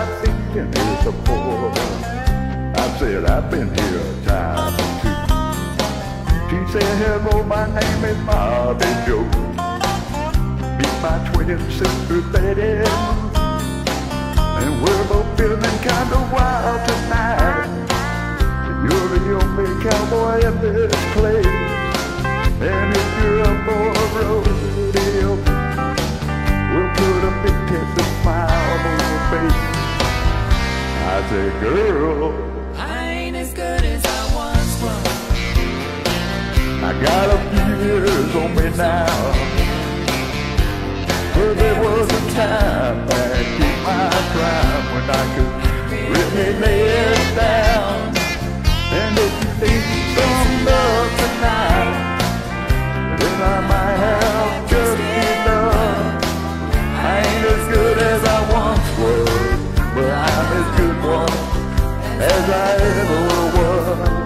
I'm thinking is a boy. I said, I've been here a time or two. She said, hello, my name is Bobby Joe. Meet my twin sister Betty, and we're both feeling kind of wild tonight. You're the only cowboy in this place, and if you're up for a rodeo, we'll put a big Texas smile on your face. I said, girl, I ain't as good as I once was. I got a few years on me now, but there was a time back in my prime when I could really lay it down. And if you think some love tonight, then I might have just enough. I ain't as good as I once was, but I'm as good one as I ever was.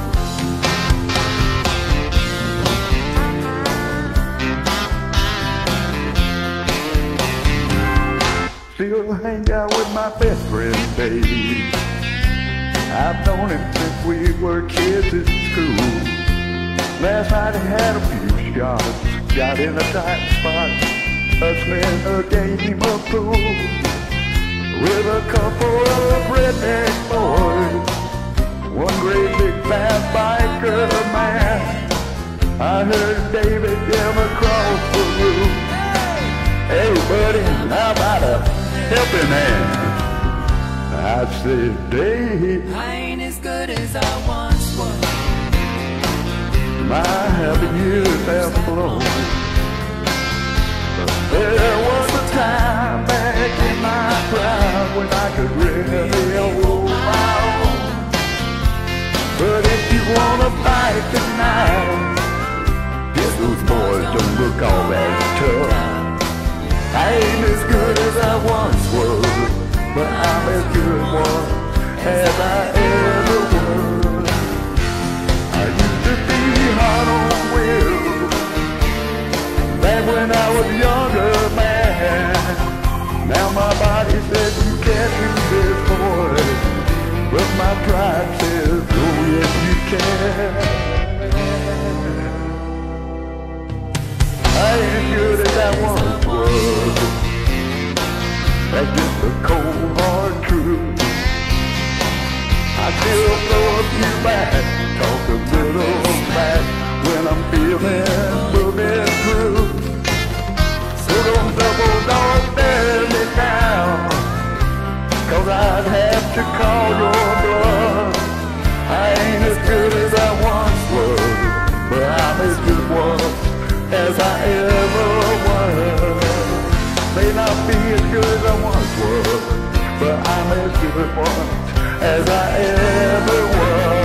Still hang out with my best friend Dave. I've known him since we were kids in school. Last night he had a few shots, got in a tight spot, hustling a game of pool with a couple of redneck boys, one great big fat biker man. I heard David yell across the room, hey buddy, how about a helping hand? I said, Dave, I ain't as good as I once was. My happy years have flown. But there was a time back in my prime when I could really hold my own. But if you wanna fight tonight, guess those boys don't look all that tough. I ain't as good as I once was, but I'm as good one as I ever was. I used to be hard on will back when I was younger, man. Now my body says you can't do this, boy, but my pride says, oh yes you can. I ain't good as I once was. That's just the cold hard truth. I still throw a few back, talk a little back when I'm feeling moving through. So don't double dog bear me down, 'cause I'd have to call your bluff. I ain't as good as I once was, but I'm as good one as I ever was. May not be as good as I once was, but I'm as good one as I ever was.